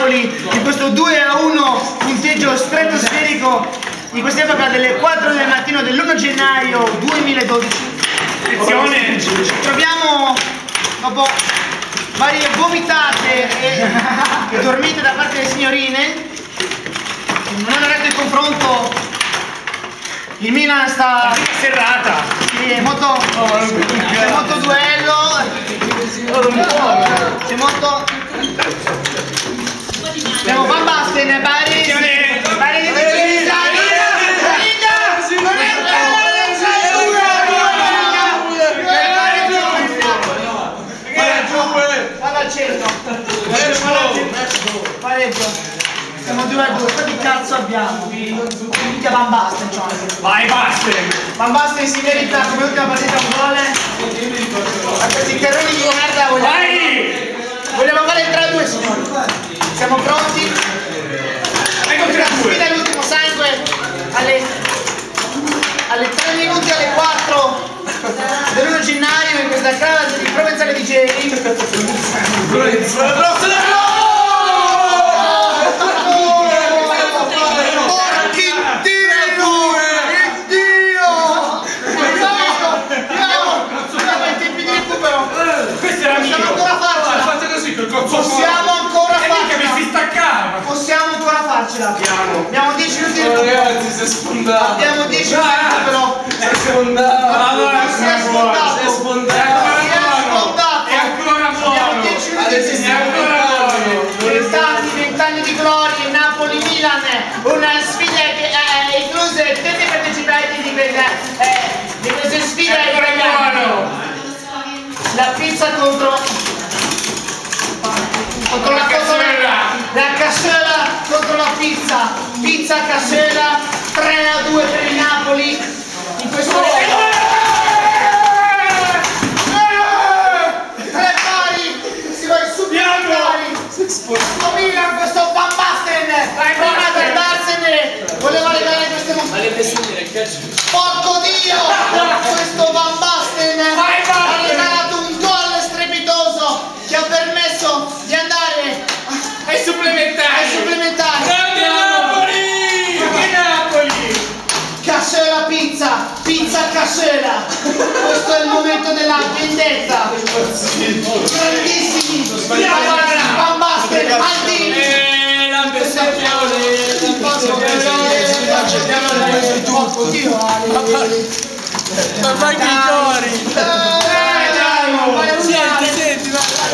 Napoli in questo 2-1 punteggio stratosferico in quest'epoca delle 4 del mattino dell'1 gennaio 2012. Ci troviamo dopo varie vomitate e dormite da parte delle signorine. Non hanno retto il confronto. Il Milan sta serrata. Sì, è molto duello. C'è molto. Abbiamo Van Basten, Bari di vado al centro. Pareggio. Siamo 2-2, quanti cazzo abbiamo? Minchia Van Basten, cioè. Vai Basten! Van Basten si merita come ultima partita un gol. A questi terroni di merda vogliamo fare il 3-2, signori. Siamo pronti? Ecco la sfida all'ultimo sangue alle 3 minuti alle 4 dell'1 gennaio in questa casa di Provenzale di Geri. Possiamo ancora farcela. Possiamo ancora farcela. Abbiamo 10 minuti di recupero. Ragazzi, si è sfondato. Abbiamo 10 minuti di recupero. Si è sfondato. Si è sfondato. È ancora buono. Abbiamo 10 minuti di recupero. 20 anni di gloria, Napoli-Milan. Una sfida che incluse tutti i partecipanti di queste sfide. La pizza contro la cassola contro la pizza cassola 3-2 per il Napoli in questo tre pari si va subito Milan questo Van Basten prima di andarsene voleva legare queste porco Dio questo Van Basten ha regalato un gol strepitoso che ha permesso di andare Ai supplementari! Grande Napoli! Che Napoli! Cassola pizza cassola! Questo è il momento della vendetta! Grandissimi! Van Basten, Aldini! Ma vai che i cori! Senti,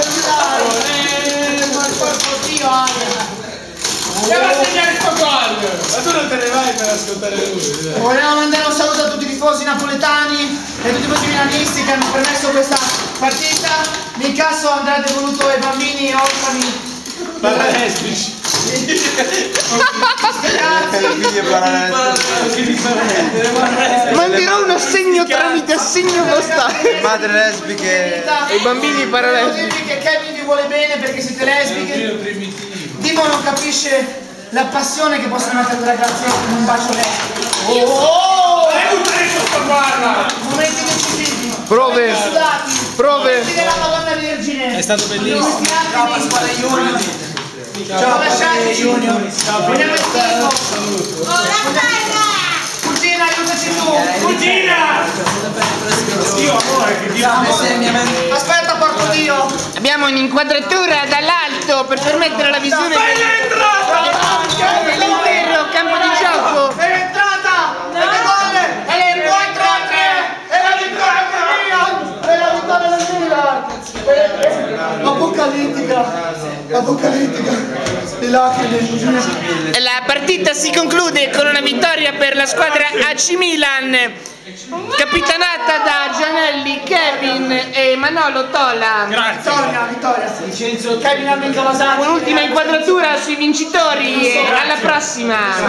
Andiamo a segnare sto gol! ma tu non te ne vai per ascoltare lui? Vogliamo mandare un saluto a tutti i tifosi napoletani e a tutti i tifosi milanisti che hanno permesso questa partita. L'incasso andrà devoluto ai bambini e orfani Paralesbici. Manderò un assegno tramite assegno postale. Madre lesbiche E i bambini paralesbici. che Kevin vi vuole bene perché siete lesbiche. Dimo non capisce la passione che possono mettere due ragazze con un bacio lesbico. È un treso, guarda! Momenti decisivi. Prove. Sudati. Prove. Momenti della Madonna Vergine. È stato bellissimo. Ciao Pasquale Junior. Ciao lasciateci. Vogliamo il tifo. Cugina, aiutaci tu. Cugina! Dio amore, che Dio amore! Aspetta, porco Dio. Abbiamo un'inquadratura dall'alto per permettere la visione dell'intero campo di gioco. È entrata! E le 4-3! E la vittoria del Milan! E la vittoria del Milan! Apocalittica! Le lacrime! La partita si conclude con una vittoria per la squadra AC Milan, capitanata da Gianelli, Kevin e Manolo Tola. Vittoria! Kevin ha vinto la Sara. Un'ultima inquadratura sui vincitori e alla prossima!